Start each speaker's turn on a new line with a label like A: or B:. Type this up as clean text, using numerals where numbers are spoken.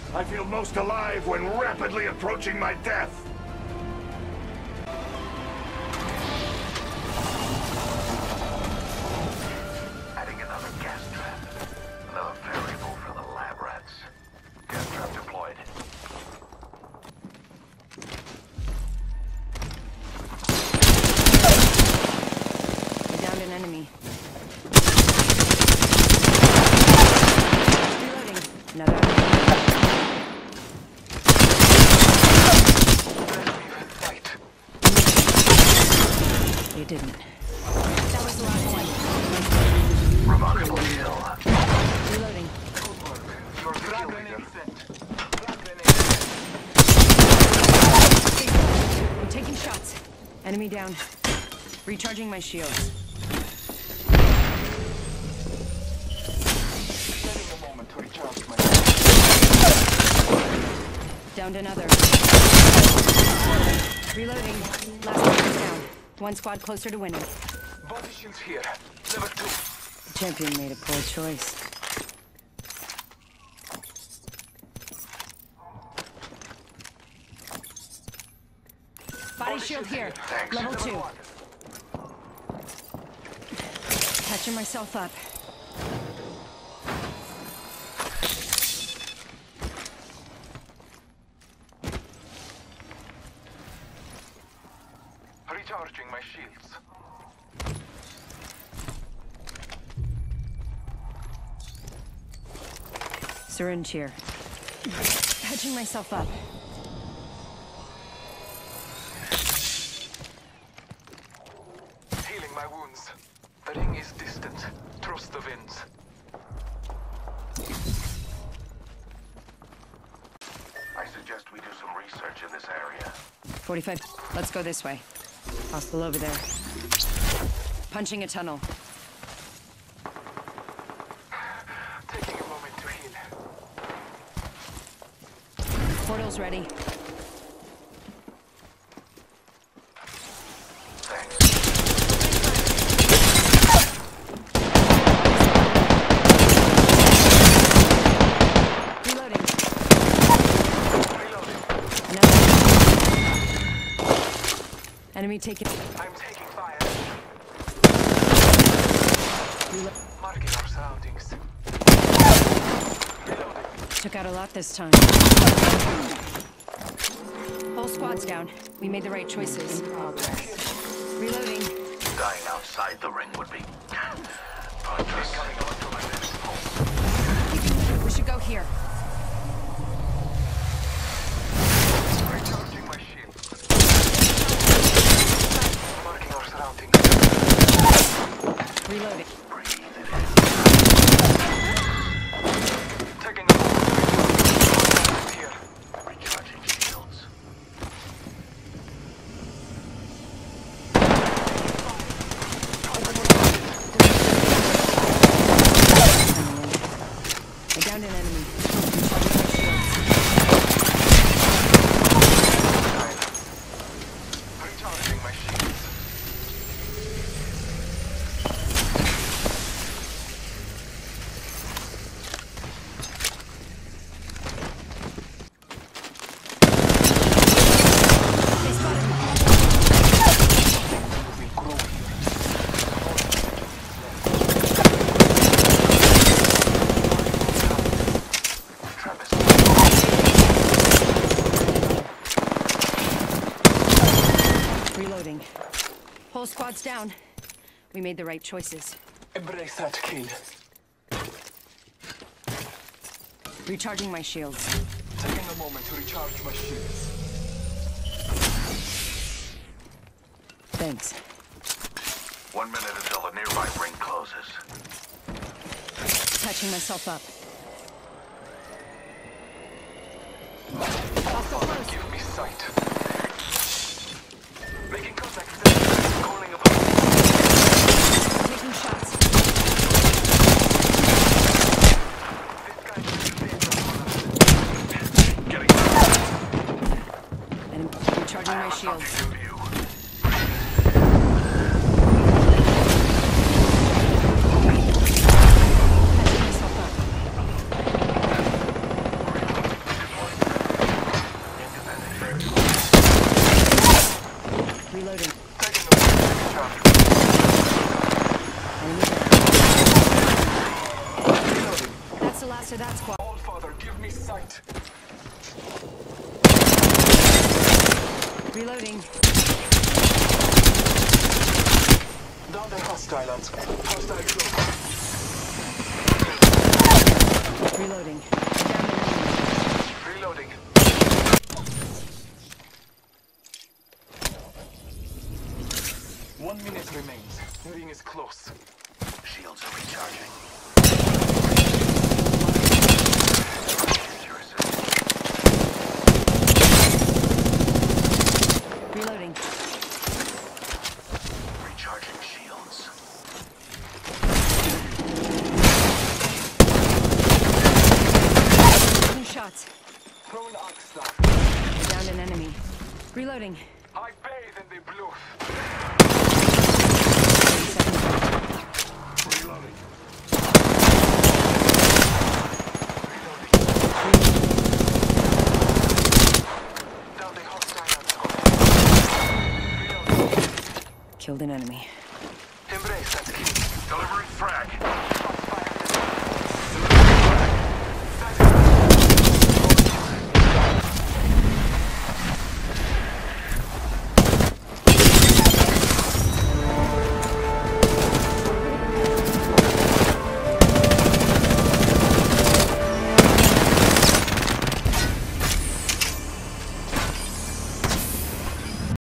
A: I feel most alive when rapidly approaching my death. Adding another gas trap. Another variable for the lab rats. Gas trap deployed.
B: I downed an enemy. Reloading. Another enemy. You didn't. That was the last one.
A: Remarkable kill.
B: Reloading. I'm taking shots. Enemy down. Recharging my shields. Downed another. Reloading. Last one is down. One squad closer to winning.
A: Body shields here. Level 2.
B: The champion made a poor choice. Body shield here.
A: Thanks.
B: Level 2. Patching myself up.
A: Recharging my shields.
B: Syringe here. Patching myself up.
A: Healing my wounds. The ring is distant. Trust the winds. I suggest we do some research in this area.
B: 45. Let's go this way. Hostile over there. Punching a tunnel.
A: Taking a moment to heal.
B: Portal's ready.
A: Thanks.
B: Reloading.
A: Reloading.
B: Another. Enemy taken.
A: I'm taking fire.
B: Reload.
A: Marking our surroundings. Reloading.
B: Took out a lot this time. Whole squad's down. We made the right choices. Reloading.
A: Dying outside the ring would be pointless. Coming on to my next home.
B: We should go here.
A: Recharging my shield. Marking our surroundings.
B: Reloading.
A: Breathe it in. Taking a moment. Here. Recharging shields.
B: I downed an enemy. Recharging my shields.
A: Recharging my shields.
B: They spotted me. Reloading. Whole squad's down. We made the right choices.
A: Embrace that kill.
B: Recharging my shields.
A: Taking a moment to recharge my shields.
B: Thanks.
A: 1 minute until the nearby ring closes.
B: Patching myself up.
A: Give me sight. Making contact with the calling upon.
B: Taking shots.
A: Getting
B: And recharging my shields.
A: in view.
B: Patching myself up.
C: point.
B: Reloading.
C: Down the hostile lads. Hostile close.
B: Reloading. Down an enemy.
C: Reloading. One minute remains. The ring is close.
A: Shields are recharging.
B: Reloading.
A: Recharging shields.
B: 2 shots.
C: Throwing arc star.
B: Down an enemy. Reloading.
C: I bathe in the blue.
B: 30 seconds left.
C: Reloading. Down the hostile lads. Reloading.
B: Killed an enemy.
C: Embrace that key.
A: Delivering frag.